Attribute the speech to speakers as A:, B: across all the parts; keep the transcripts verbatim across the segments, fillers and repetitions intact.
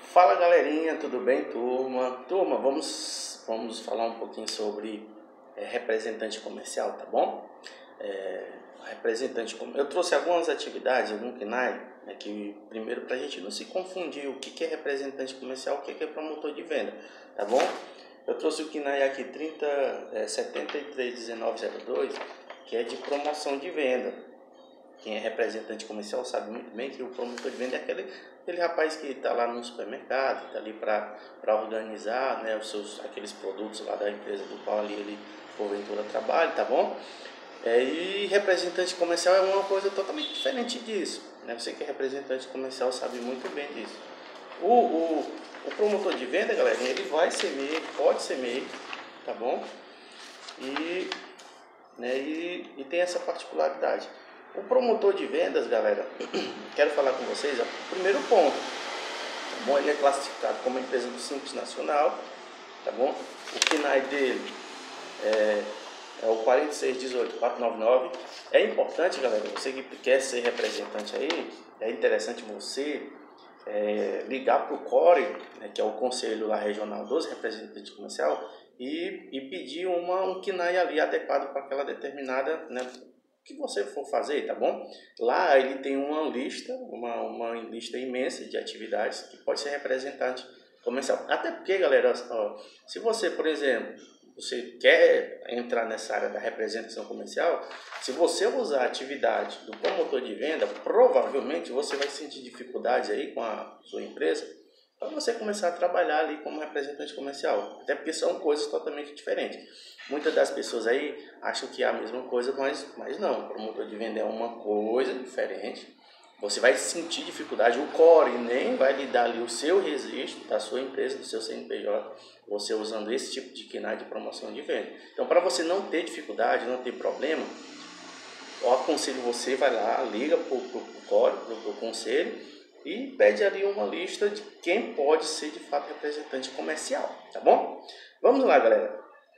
A: Fala galerinha, tudo bem, turma? Turma, vamos, vamos falar um pouquinho sobre é, representante comercial, tá bom? É, representante, eu trouxe algumas atividades, algum K N A I, né, que primeiro para a gente não se confundir o que, que é representante comercial, o que, que é promotor de venda, tá bom? Eu trouxe o K N A I aqui trinta, é, setenta e três dezenove zero dois, que é de promoção de venda. Quem é representante comercial sabe muito bem que o promotor de venda é aquele, aquele rapaz que está lá no supermercado, está ali para organizar, né, os seus, aqueles produtos lá da empresa do qual ali ele porventura trabalha, tá bom? É, e representante comercial é uma coisa totalmente diferente disso, né? Você que é representante comercial sabe muito bem disso. O, o, o promotor de venda, galera, ele vai ser meio, pode ser meio, tá bom? E, né, e, e tem essa particularidade. O promotor de vendas, galera, quero falar com vocês, ó, o primeiro ponto, tá bom? Ele é classificado como empresa do Simples Nacional, tá bom? O K N A I dele é, é o quatro seis um oito quatro nove nove. É importante, galera, você que quer ser representante aí, é interessante você é, ligar para o CORE, né, que é o Conselho lá Regional dos Representantes Comercial, e, e pedir uma, um K N A I ali adequado para aquela determinada, né, que você for fazer, tá bom? Lá ele tem uma lista, uma, uma lista imensa de atividades que pode ser representante comercial. Até porque, galera, ó, se você, por exemplo, você quer entrar nessa área da representação comercial, se você usar a atividade do promotor de venda, provavelmente você vai sentir dificuldades aí com a sua empresa para você começar a trabalhar ali como representante comercial, até porque são coisas totalmente diferentes. Muitas das pessoas aí acham que é a mesma coisa, mas, mas não, o promotor de venda é uma coisa diferente. Você vai sentir dificuldade, o CORE nem vai lhe dar ali o seu registro da sua empresa, do seu C N P J, você usando esse tipo de K N A I de promoção de venda. Então, para você não ter dificuldade, não ter problema, eu aconselho você, vai lá, liga para o CORE, para o conselho, e pede ali uma lista de quem pode ser de fato representante comercial, tá bom? Vamos lá, galera.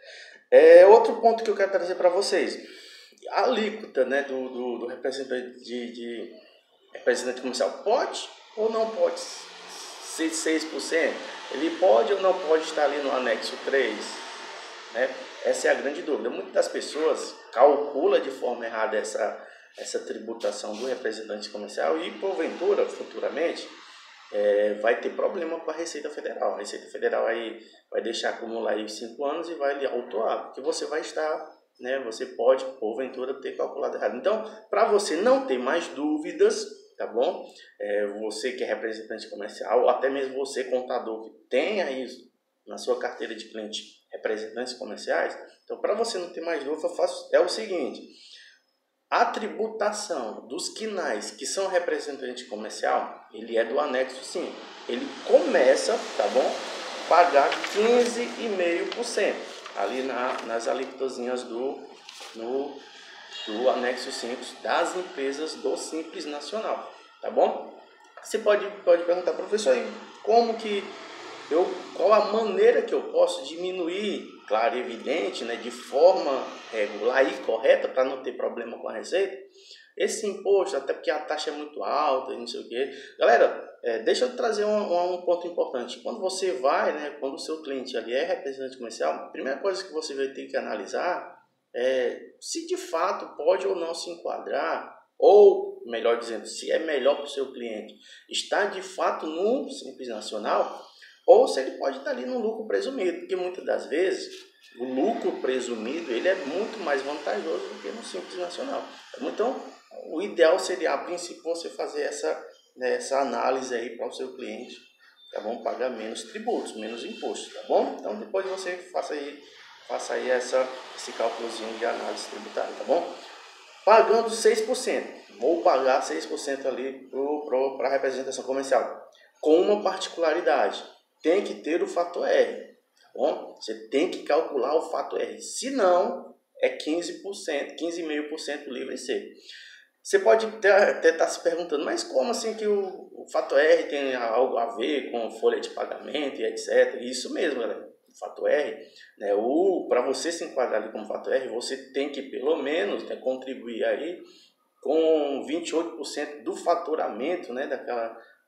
A: É, outro ponto que eu quero trazer para vocês, a alíquota, né, do, do, do representante de, de representante comercial pode ou não pode ser seis por cento? Ele pode ou não pode estar ali no anexo três? Né? Essa é a grande dúvida. Muitas das pessoas calculam de forma errada essa, essa tributação do representante comercial e, porventura, futuramente, é, vai ter problema com a Receita Federal. A Receita Federal aí vai deixar acumular aí cinco anos e vai lhe autuar, porque você vai estar, né, você pode, porventura, ter calculado errado. Então, para você não ter mais dúvidas, tá bom? É, você que é representante comercial, ou até mesmo você, contador, que tenha isso na sua carteira de cliente, representantes comerciais, então, para você não ter mais dúvida, faço, é o seguinte: a tributação dos K N A Is que são representante comercial, ele é do anexo cinco. Ele começa, tá bom? Pagar quinze vírgula cinco por cento ali na, nas alíquotazinhas do, no, do anexo cinco das empresas do Simples Nacional, tá bom? Você pode, pode perguntar, professor, aí, como que eu, qual a maneira que eu posso diminuir, claro, evidente, né, de forma regular e correta para não ter problema com a receita, esse imposto, até porque a taxa é muito alta e não sei o que. Galera, é, deixa eu trazer um, um ponto importante. Quando você vai, né, quando o seu cliente ali é representante comercial, a primeira coisa que você vai ter que analisar é se de fato pode ou não se enquadrar, ou, melhor dizendo, se é melhor para o seu cliente estar de fato no Simples Nacional, ou se ele pode estar ali no lucro presumido, porque muitas das vezes o lucro presumido ele é muito mais vantajoso do que no Simples Nacional. Então, o ideal seria, a princípio, você fazer essa, né, essa análise aí para o seu cliente, tá bom? Pagar menos tributos, menos impostos, tá bom? Então, depois você faça aí, faça aí essa, esse cálculozinho de análise tributária, tá bom? Pagando seis por cento, vou pagar seis por cento ali para a representação comercial, com uma particularidade: tem que ter o fator R, tá bom? Você tem que calcular o fator R, se não, é quinze por cento, quinze vírgula cinco por cento livre e seco. Você pode até estar se perguntando, mas como assim que o, o fator R tem algo a ver com folha de pagamento e etcétera? Isso mesmo, galera. O fator R, né, para você se enquadrar ali como fator R, você tem que pelo menos, né, contribuir aí com vinte e oito por cento do faturamento, né, daquela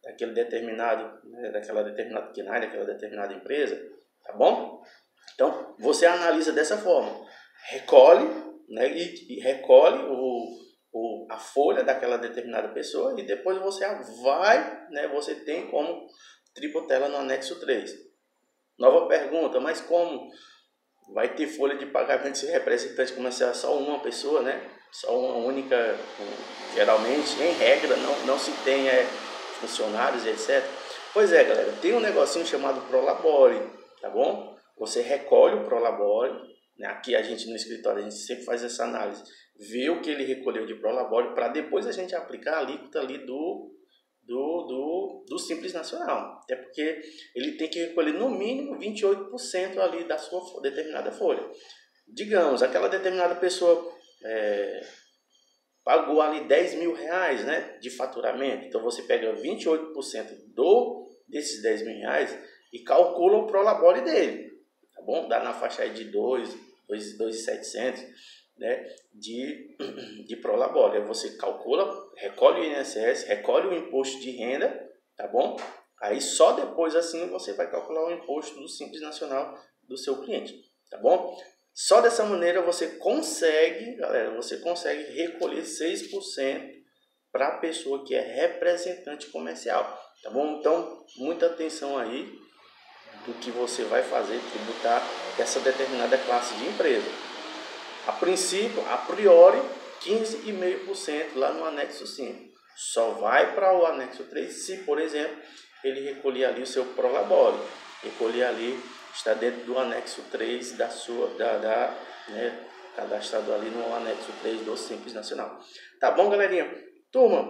A: daquele determinado, né, daquela determinada K N A I, daquela determinada empresa, tá bom? Então, você analisa dessa forma, recolhe, né, e, e recolhe o, o, a folha daquela determinada pessoa e depois você vai, né, você tem como tributá-la no anexo três. Nova pergunta, mas como vai ter folha de pagamento se representante comercial só uma pessoa, né? Só uma única, geralmente, em regra, não, não se tem é, funcionários, etcétera. Pois é, galera, tem um negocinho chamado Prolabore, tá bom? Você recolhe o Prolabore, né? Aqui a gente no escritório, a gente sempre faz essa análise, vê o que ele recolheu de Prolabore, para depois a gente aplicar a alíquota ali do, do, do, do Simples Nacional. Até porque ele tem que recolher no mínimo vinte e oito por cento ali da sua determinada folha. Digamos, aquela determinada pessoa é, pagou ali dez mil reais, né, de faturamento. Então você pega vinte e oito por cento do, desses dez mil reais e calcula o Prolabore dele. Tá bom? Dá na faixa aí de dois mil e setecentos, né, de, de Prolabore. Aí você calcula, recolhe o I N S S, recolhe o imposto de renda, tá bom? Aí só depois assim você vai calcular o imposto do Simples Nacional do seu cliente, tá bom? Só dessa maneira você consegue, galera, você consegue recolher seis por cento para a pessoa que é representante comercial, tá bom? Então, muita atenção aí do que você vai fazer, tributar essa determinada classe de empresa. A princípio, a priori, quinze vírgula cinco por cento lá no anexo cinco. Só vai para o anexo três se, por exemplo, ele recolher ali o seu Prolabore. Recolher ali, está dentro do anexo três da sua, da, da, né, cadastrado ali no anexo três do Simples Nacional. Tá bom, galerinha? Turma,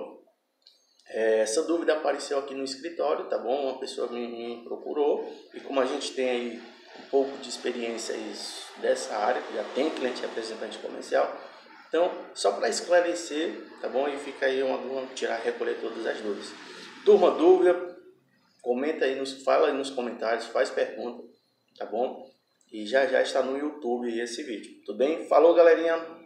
A: é, essa dúvida apareceu aqui no escritório, tá bom? Uma pessoa me, me procurou e como a gente tem aí um pouco de experiência dessa área, que já tem cliente representante comercial, então, só para esclarecer, tá bom? E fica aí uma dúvida, tirar, recolher todas as dúvidas. Turma, dúvida, comenta aí, nos, fala aí nos comentários, faz pergunta, tá bom? E já já está no YouTube esse vídeo, tudo bem? Falou, galerinha!